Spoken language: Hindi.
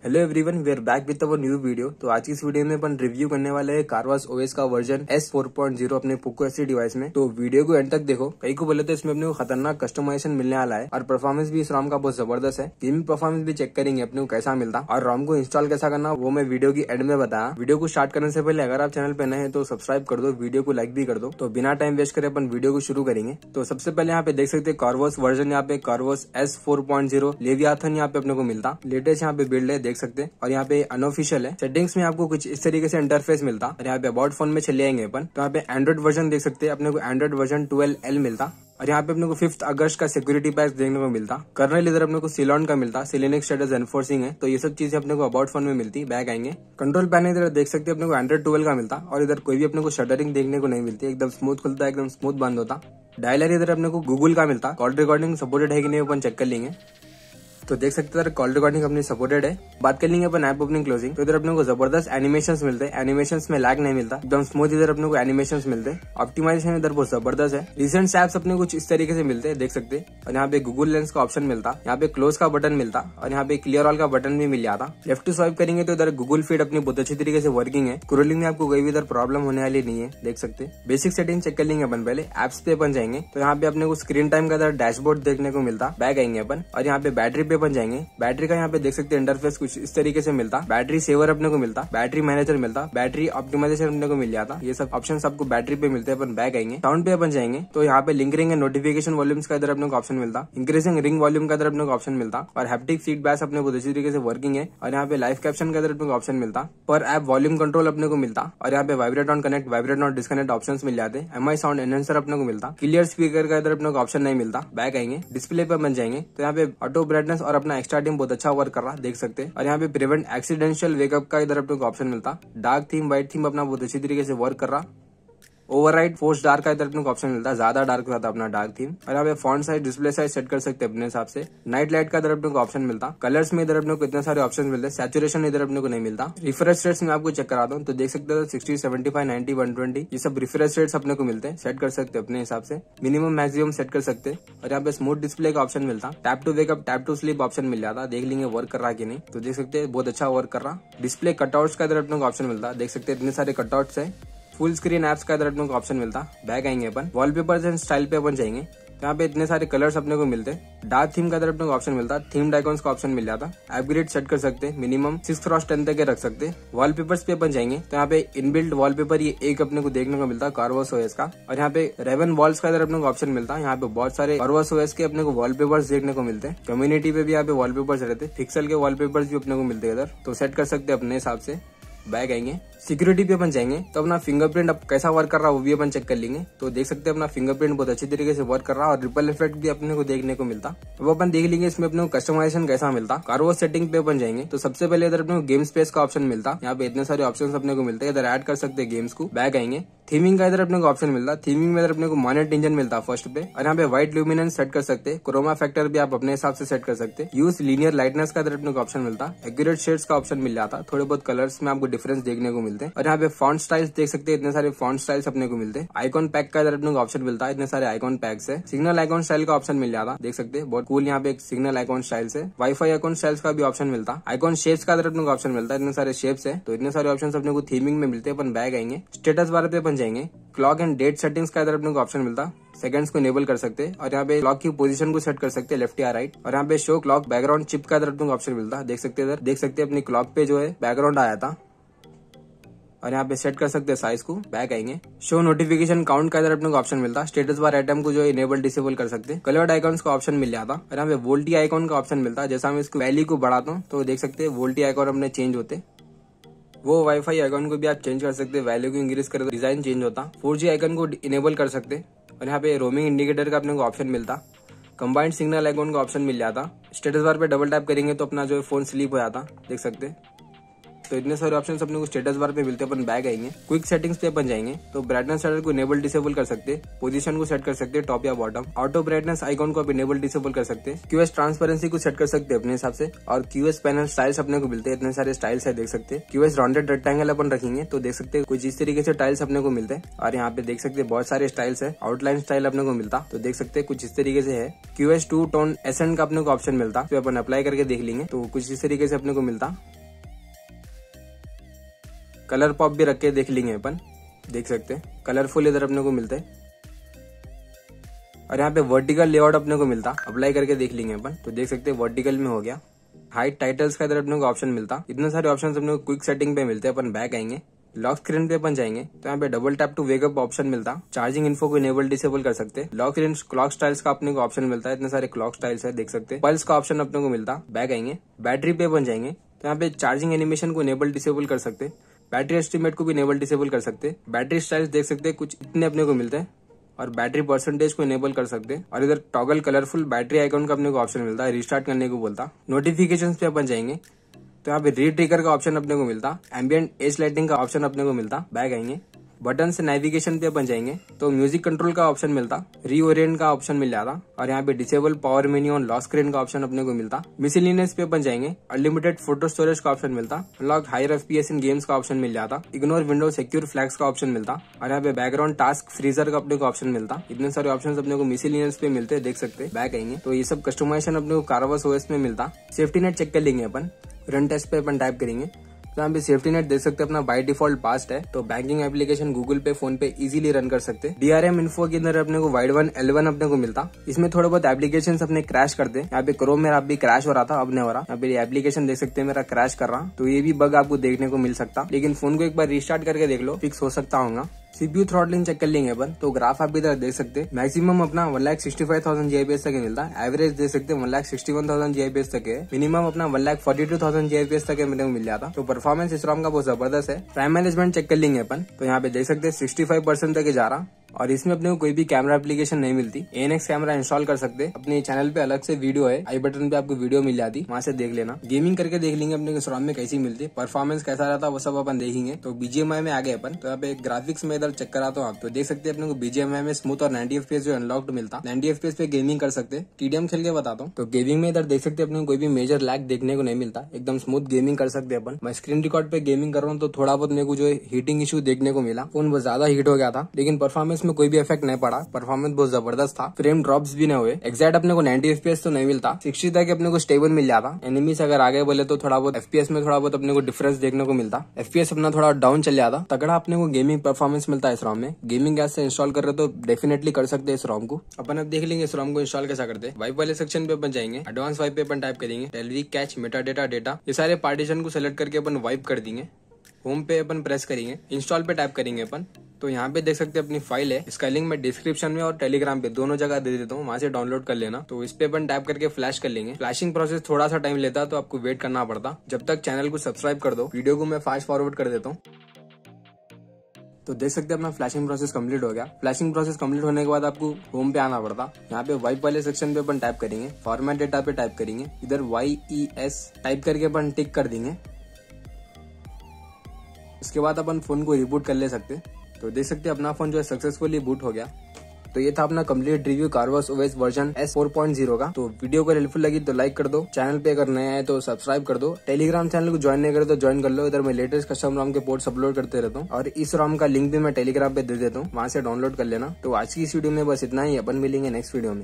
Hello everyone, we are back with our new video. तो आज की इस वीडियो में अपन रिव्यू करने वाले हैं कारवास ओएस का वर्जन S4.0 अपने पोको एस डिवाइस में। तो वीडियो को एंड तक देखो। कई को बोले तो इसमें अपने को खतरनाक कस्टमाइजेशन मिलने वाला है और परफॉर्मेंस भी इस रॉम का बहुत जबरदस्त है। गेमिंग परफॉर्मेंस भी चेक करेंगे अपने को कैसा मिलता और रॉम को इंस्टॉल कैसा करना वो मैं वीडियो की एंड में बताया। वीडियो को स्टार्ट करने से पहले अगर आप चैनल पे नए हैं तो सब्सक्राइब कर दो, वीडियो को लाइक भी कर दो। तो बिना टाइम वेस्ट करे अपन वीडियो को शुरू करेंगे। तो सबसे पहले यहाँ पे देख सकते हैं कारवास वर्जन, यहाँ पे कारवास S4.0 लेवियाथन यहाँ पे अपने को मिलता। लेटेस्ट यहाँ पे बिल्ड है, देख सकते हैं। और यहाँ पे अनऑफिशियल है। सेटिंग्स में आपको कुछ इस तरीके से इंटरफेस मिलता और यहाँ पे अबाउट फोन में चले आएंगे अपन। तो यहाँ पे एंड्रॉइड वर्जन देख सकते हैं, अपने को एंड्रॉइड वर्जन 12L मिलता। और यहाँ पे अपने को 5 अगस्त का सिक्योरिटी पैच देखने को मिलता। कर्नल इधर अपने को सिलोन का मिलता, सिलेनिक स्टेटस एनफोर्सिंग है। तो ये सब चीजें अपने को अबाउट फोन में मिलती। बैक आएंगे, कंट्रोल पैनल इधर देख सकते हैं अपने को एंड्रॉइड 12 का मिलता। और इधर कोई भी अपने को शटरिंग देखने को नहीं मिलती, एकदम स्मूथ खुलता है, एकदम स्मूथ बंद होता। डायलर इधर अपने को गूगल का मिलता। कॉल रिकॉर्डिंग सपोर्टेड है कि नहीं अपन चेक कर लेंगे। तो देख सकते हैं कॉल रिकॉर्डिंग अपनी सपोर्टेड है। बात कर लेंगे अपन ऐप ओपनिंग क्लोजिंग। तो इधर अपने को जबरदस्त एनिमेशंस मिलते हैं, एनिमेशंस में लैग नहीं मिलता, एकदम स्मूथ इधर अपने को एनिमेशंस मिलते हैं। ऑप्टिमाइजेशन इधर बहुत जबरदस्त है। रिसेंट एप्स अपने कुछ इस तरीके से मिलते हैं, देख सकते हैं। और यहाँ पे गूगल लेंस का ऑप्शन मिलता, यहाँ पे क्लोज का बटन मिलता और यहाँ पे क्लियर ऑल का बटन भी मिल जाता। लेफ्ट टू स्वाइप करेंगे तो इधर गूगल फीड अपनी बहुत अच्छी तरीके से वर्किंग है। स्क्रॉलिंग में आपको कोई भी इधर प्रॉब्लम होने वाली नहीं है, देख सकते। बेसिक सेटिंग चेक कर लेंगे अपन। पहले एप्स पे अपन जाएंगे तो यहाँ पे अपने को स्क्रीन टाइम का इधर डैशबोर्ड देखने को मिलता। बैक आएंगे अपन और यहाँ पे बैटरी पे अपन जाएंगे। बैटरी का यहाँ पे देख सकते हैं इंटरफेस कुछ इस तरीके से मिलता। बैटरी सेवर अपने को मिलता, बैटरी मैनेजर मिलता, बैटरी ऑप्टिमाइजेशन अपने को मिल जाता। ये सब ऑप्शन आपको बैटरी पे मिलते हैं। अपन बैक आएंगे, साउंड पे अपन जाएंगे तो यहाँ पे लिंकरिंग एंड नोटिफिकेशन वॉल्यूम्स का इधर अपने को ऑप्शन मिलता। इंक्रीजिंग रिंग वॉल्यूम का इधर अपने को ऑप्शन मिलता। और हैप्टिक फीडबैक अपने को अच्छी तरीके से वर्किंग है। और यहाँ पे लाइव कैप्शन का इधर अपने को ऑप्शन मिलता। पर ऐप वॉल्यूम कंट्रोल अपने को मिलता। और यहाँ पे vibrate on connect, vibrate on disconnect option मिल जाते हैं। MI साउंड एनहेंसर अपने को मिलता। क्लियर स्पीकर का इधर अपने को ऑप्शन नहीं मिलता। बैक आएंगे, डिस्प्ले पे बन जाएंगे तो यहाँ पे ऑटो ब्राइटनेस और अपना एक्स्ट्रा टीम बहुत अच्छा वर्क कर रहा, देख सकते हैं। और यहाँ पे प्रिवेंट एक्सीडेंशियल वेकअप का इधर अपने को ऑप्शन मिलता। डार्क थीम, व्हाइट थीम अपना बहुत अच्छी तरीके से वर्क कर रहा। ओवरराइड फोर्स डार्क का इधर अपने को ऑप्शन मिलता है, ज्यादा डार्क रहता अपना डार्क थीम। और यहाँ पे font size, display size set कर सकते हैं अपने हिसाब से। नाइट लाइट का इधर अपने को ऑप्शन मिलता। कलर्स में इधर अपने को इतने सारे ऑप्शन मिलते हैं। सैचुरेशन इधर अपने को नहीं मिलता। रिफ्रेश रेट्स में आपको चेक कराता हूँ तो देख सकते हो 60, 75, 90, 120 ये सब रिफ्रेश रेट्स अपने को मिलते हैं। सेट कर सकते हैं अपने हिसाब से, मिनिमम मैक्सिमम सेट कर सकते हैं। और यहाँ पे स्मूथ डिस्प्ले का ऑप्शन मिलता। Tap to wake up, tap to sleep option मिल जाता। देख लेंगे वर्क कर रहा कि नहीं। तो देख सकते हैं बहुत अच्छा वर्क कर रहा। डिस्प्ले कटआउट्स का इधर अपने को ऑप्शन मिलता, देख सकते हैं इतने सारे कटआउट्स है। फुल स्क्रीन एप्स का इधर अपने को ऑप्शन मिलता। बैक आएंगे अपन, वॉलपेपर्स एंड स्टाइल पे अपन जाएंगे। यहाँ पे इतने सारे कलर्स अपने को मिलते हैं। डार्क थीम का इधर अपने को ऑप्शन मिलता। थीम्ड आइकॉन्स का ऑप्शन मिल जाता। अपग्रेड सेट कर सकते हैं, मिनिमम 6x10 तक के रख सकते हैं। वॉलपेपर्स पे अपन जाएंगे तो यहाँ पे इनबिल्ट वॉलपेपर ये एक अपने को देखने को मिलता कारवास ओएस का। और यहाँ पे रेवन वॉल्स का इधर अपने को ऑप्शन मिलता। यहाँ पे बहुत सारे कारवास ओएस के अपने को वॉलपेपर्स देखने को मिलते हैं। कम्युनिटी पे भी यहाँ पे वॉलपेपर्स रहते हैं। पिक्सल के वॉलपेपर्स भी अपने को मिलते हैं इधर, तो सेट कर सकते हैं अपने हिसाब से। बैक आएंगे, सिक्योरिटी पे अपन जाएंगे तो अपना फिंगरप्रिंट अब कैसा वर्क कर रहा है वो भी अपन चेक कर लेंगे। तो देख सकते हैं अपना फिंगरप्रिंट बहुत अच्छी तरीके से वर्क कर रहा है और रिपल इफेक्ट भी अपने को देखने को मिलता। अब अपन देख लेंगे इसमें अपने को कस्टमाइजेशन कैसा मिलता। कारवास सेटिंग पे अपन जाएंगे तो सबसे पहले इधर अपने को गेम स्पेस का ऑप्शन मिलता। यहाँ पे इतने सारे ऑप्शन अपने को मिलते हैं, इधर ऐड कर सकते हैं गेम्स को। बैक आएंगे, थीमिंग का इधर अपने को ऑप्शन मिलता। थीमिंग में इधर अपने को मॉनेट इंजन मिलता फर्स्ट पे। और यहाँ पे व्हाइट ल्यूमिनेंस सेट कर सकते हैं। क्रोमा फैक्टर भी आप अपने हिसाब से सेट कर सकते हैं। यूज लीनियर लाइटनेस का इधर अपने को ऑप्शन मिलता। एक्यूरेट शेड्स का ऑप्शन मिल जाता। थोड़े बहुत कलर्स में आपको डिफरेंस देखने को मिलते हैं। और यहाँ पे फॉन्ट स्टाइल्स देख सकते हैं, इतने सारे फॉन्ट स्टाइल्स अपने को मिलते हैं। आइकॉन पैक का इधर अपने को ऑप्शन मिलता है, इतने सारे आइकॉन पैक्स है। सिग्नल आइकॉन स्टाइल का ऑप्शन मिल जाता, देख सकते हैं बहुत कूल। यहाँ पे एक सिग्नल आइकॉन स्टाइल्स है। वाईफाई आइकॉन स्टाइल्स का भी ऑप्शन मिलता। आइकॉन शेप्स का इधर अपने को ऑप्शन मिलता है, इतने सारे शेप्स है। तो इतने सारे ऑप्शन अपने को थीमिंग में मिलते हैं। अपन बैग आएंगे, स्टेटस बार पे अपन जाएंगे। क्लॉक एंड डेट सेटिंग्स का इधर अपने को ऑप्शन मिलता। सेकंड्स को इनेबल कर सकते हैं। और यहाँ पे क्लॉक की पोजीशन को सेट कर सकते हैं, लेफ्ट या राइट। और यहाँ पे शो क्लॉक बैकग्राउंड चिप का इधर अपने को ऑप्शन मिलता है, देख सकते हैं। इधर देख सकते हैं अपनी क्लॉक पे जो है बैकग्राउंड आया था। और यहाँ पे सेट कर सकते हैं साइज को। बैक आएंगे, शो नोटिफिकेशन काउंट का इधर अपने को ऑप्शन मिलता। स्टेटस बार आइटम को जो इनेबल डिसेबल कर सकते हैं। कलर्ड आइकॉन्स का ऑप्शन मिल जाता। और यहाँ पे वोल्टी आइकॉन का ऑप्शन मिलता। जैसा मैं इसको वैल्यू को बढ़ाता हूँ तो देख सकते हैं वोल्टी आइकॉन अपने चेंज होते। वो वाईफाई आइकॉन को भी आप चेंज कर सकते हैं, वैल्यू को इंक्रीज करे तो डिजाइन चेंज होता। 4G आइकॉन को इनेबल कर सकते। और यहाँ पे रोमिंग इंडिकेटर का अपने को ऑप्शन मिलता। कंबाइंड सिग्नल आइकॉन का ऑप्शन मिल जाता। स्टेटस बार पे डबल टैप करेंगे तो अपना जो है फोन स्लीप हो जाता, देख सकते हैं। तो इतने सारे ऑप्शन अपने को स्टेटस बार पे मिलते हैं। अपन बैक आएंगे, क्विक सेटिंग्स पे अपन जाएंगे तो ब्राइटनेस शेडर को इनेबल डिसेबल कर सकते, पोजीशन को सेट कर सकते टॉप या बॉटम, ऑटो ब्राइटनेस आइकॉन को आप इनेबल डिसेबल कर सकते, क्यूएस ट्रांसपेरेंसी को सेट कर सकते अपने हिसाब से, और क्यूएस पैनल स्टाइल्स अपने को मिलते हैं। इतने सारे स्टाइल्स है देख सकते हैं। क्यूएस राउंडेड रेक्टेंगल अपन रखेंगे तो देख सकते हैं कुछ इस तरीके से टाइल्स अपने को मिलते हैं। और यहाँ पे देख सकते हैं बहुत सारे स्टाइल्स है। आउटलाइन स्टाइल अपने को मिलता तो देख सकते हैं कुछ इस तरीके से है। क्यूएस 2 टोन एसेंट का अपने को ऑप्शन मिलता, तो अपन अप्लाई करके देख लेंगे तो कुछ इस तरीके से अपने को मिलता। कलर पॉप भी रख के देख लेंगे अपन, देख सकते हैं कलरफुल इधर अपने को मिलते हैं। और यहाँ पे वर्टिकल लेआउट अपने को मिलता, अप्लाई करके देख लेंगे अपन तो देख सकते हैं वर्टिकल में हो गया। हाइट टाइटल्स का इधर अपने को ऑप्शन मिलता। इतने सारे ऑप्शन अपने को क्विक सेटिंग पे मिलते हैं। अपन बैक आएंगे, लॉक स्क्रीन पे अपन जाएंगे तो यहाँ पे double tap to wake up option मिलता। चार्जिंग इन्फो को इनेबल डिसेबल कर सकते। लॉक स्क्रीन क्लॉक स्टाइल्स का अपने को ऑप्शन मिलता है। इतने सारे क्लॉक स्टाइल्स है देख सकते हैं। पल्स का ऑप्शन अपने को मिलता। बैक आएंगे, बैटरी पे अपन जाएंगे तो यहाँ पे चार्जिंग एनिमेशन को इनेबल डिसेबल कर सकते। बैटरी एस्टिमेट को भी इनेबल डिसेबल कर सकते। बैटरी स्टाइल्स देख सकते हैं कुछ इतने अपने को मिलते हैं। और बैटरी परसेंटेज को इनेबल कर सकते हैं। और इधर टॉगल कलरफुल बैटरी आइकॉन का अपने को ऑप्शन मिलता है, रिस्टार्ट करने को बोलता। नोटिफिकेशंस पे अपन जाएंगे तो यहाँ पे री-ट्रिगर का ऑप्शन अपने को मिलता। एम्बिएंट एज लाइटिंग का ऑप्शन अपने को मिलता। बैक आएंगे, बटन से नेविगेशन पे अपन जाएंगे तो म्यूजिक कंट्रोल का ऑप्शन मिलता। रीओरिएंट का ऑप्शन मिल जाता। और यहाँ पे disable power menu on lock screen का ऑप्शन अपने को मिलता। मिसलिनियस पे अपन जाएंगे, अनलिमिटेड फोटो स्टोरेज का ऑप्शन मिलता। Unlock higher FPS in games का ऑप्शन मिल जाता। इग्नोर विंडो सिक्योर फ्लैग्स का ऑप्शन मिलता। और यहाँ पे बैकग्राउंड टास्क फ्रीजर का अपने को ऑप्शन मिलता। इतने सारे ऑप्शन अपने को मिसलिनियस पे मिलते हैं देख सकते हैं। बैक आएंगे तो ये सब कस्टमाइजेशन अपने को कारवास ओएस में मिलता। सेफ्टी नेट चेक कर लेंगे अपन, रन टेस्ट पे अपन टाइप करेंगे तो यहाँ पे सेफ्टी नेट देख सकते हैं अपना बाय डिफॉल्ट पास्ट है। तो banking application Google Pay, PhonePe easily run कर सकते हैं। डीआरएम इन्फो के अंदर अपने को वाइड वन L1 अपने को मिलता। इसमें थोड़े बहुत एप्लीकेशन अपने क्रैश करते हैं। यहाँ पे क्रोम मेरा अभी क्रैश हो रहा था, अब नहीं हो रहा। यहाँ पे एप्लीकेशन देख सकते हैं मेरा क्रैश कर रहा, तो ये भी बग आपको देखने को मिल सकता। लेकिन फोन को एक बार रिस्टार्ट करके देख लो, फिक्स हो सकता होगा। सीपीयू थ्रॉटलिंग चेक कर लेंगे अपन तो ग्राफ आप इधर देख सकते हैं। मैक्सिमम अपना 1,65,000 GIPS तक मिलता है। एवरेज देख सकते हैं 1,61,000 GIPS तक है। मिनिमम अपना 1,42,000 GIPS तक मेरे को मिल जाता। तो परफॉर्मेंस इस ROM का बहुत जबरदस्त है। प्राइम मैनेजमेंट चेक कर लेंगे अपन तो यहाँ पे देख सकते हैं 65% तक जा रहा। और इसमें अपने को कोई भी कैमरा एप्लीकेशन नहीं मिलती। ANX कैमरा इंस्टॉल कर सकते। अपने चैनल पे अलग से वीडियो है, आई बटन पे आपको वीडियो मिल जाती, वहां से देख लेना। गेमिंग करके देख लेंगे अपने को ROM में कैसी मिलती, परफॉर्मेंस कैसा रहता वो सब अपन देखेंगे। तो BGMI में आ गए अपन तो यहाँ पे ग्राफिक्स में इधर चेक कराता हूँ आप तो देख सकते हैं अपने को BGMI में स्मूथ और 90 FPS जो अनलॉक्ड मिलता। 90 FPS पे गेमिंग कर सकते। TDM खेल के बताता हूँ तो गेमिंग में इधर देख सकते हैं अपने को कोई भी मेजर लैग देखने को नहीं मिलता। एकदम स्मूथ गेमिंग कर सकते अपन। मैं स्क्रीन रिकॉर्ड पे गेमिंग कर रहा हूँ तो थोड़ा बहुत मेरे को जो हीटिंग इशू देखने को मिला, फोन बहुत ज्यादा हीट हो गया था। लेकिन परफॉर्मेंस में कोई भी इफेक्ट नहीं पड़ा। परफॉर्मेंस बहुत जबरदस्त था। फ्रेम ड्रॉप्स भी नहीं हुए। एग्जैक्ट अपने को 90 FPS तो नहीं मिलता, 60 तक अपने को स्टेबल मिल जाता। एनिमीज अगर आगे बोले तो थोड़ा बहुत FPS में थोड़ा बहुत अपने को डिफरेंस देखने को मिलता। FPS अपना थोड़ा डाउन चल जाता। तगड़ा अपने को गेमिंग परफॉर्मेंस मिलता है इस ROM में। गेमिंग गैस से इंस्टॉल कर रहे तो डेफिनेटली कर सकते हैं इस ROM को। अपन अब देख लेंगे इस ROM को इंस्टॉल कैसा करते हैं। वाइप वाले सेक्शन पे अपन जाएंगे, एडवांस वाइप पे अपन टाइप करेंगे टेलवी कैच मेटाडेटा डेटा। ये सारे पार्टीशन को सेलेक्ट करके अपन वाइप कर देंगे। होम पे अपन प्रेस करेंगे, इंस्टॉल पे टाइप करेंगे अपन तो यहाँ पे देख सकते हैं अपनी फाइल है। इसका लिंक मैं डिस्क्रिप्शन में और टेलीग्राम पे दोनों जगह दे देता हूँ, वहां से डाउनलोड कर लेना। तो इस पे अपन टाइप करके फ्लैश कर लेंगे। फ्लैशिंग प्रोसेस थोड़ा सा टाइम लेता तो आपको वेट करना पड़ता। जब तक चैनल को सब्सक्राइब कर दो। वीडियो को मैं फास्ट फॉरवर्ड कर देता हूँ तो देख सकते हैं अपना फ्लैशिंग प्रोसेस कंप्लीट हो गया। फ्लैशिंग प्रोसेस कंप्लीट होने के बाद आपको होम पे आना पड़ता। यहाँ पे वाइप वाले सेक्शन पे अपन टाइप करेंगे, फॉर्मेट डेटा पे टाइप करेंगे, इधर YES टाइप करके अपन टिक कर देंगे। इसके बाद अपन फोन को रिबूट कर ले सकते। तो देख सकते हैं अपना फोन जो है सक्सेसफुली बूट हो गया। तो ये था अपना complete review Corvus OS version S 4.0 का। तो वीडियो को हेल्पफुल लगी तो लाइक कर दो। चैनल पे अगर नए आए तो सब्सक्राइब कर दो। टेलीग्राम चैनल को ज्वाइन नहीं करे तो ज्वाइन कर लो। इधर मैं लेटेस्ट कस्टम ROM के पोर्ट्स अपलोड करते रहता हूँ और इस ROM का लिंक भी मैं टेलीग्राम पे दे देता हूँ, वहां से डाउनलोड कर लेना। तो आज की इस वीडियो में बस इतना ही। अपन मिलेंगे नेक्स्ट वीडियो में।